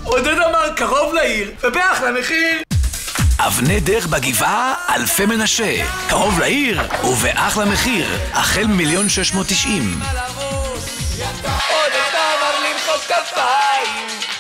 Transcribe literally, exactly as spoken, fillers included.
עודד אמר קרוב לעיר ובאחלה מחיר. אבני דרך בגבעה, אלפי מנשה. קרוב לעיר ובאחלה מחיר. החל מיליון שש מאות תשעים. עודד אמר למחוא כפיים.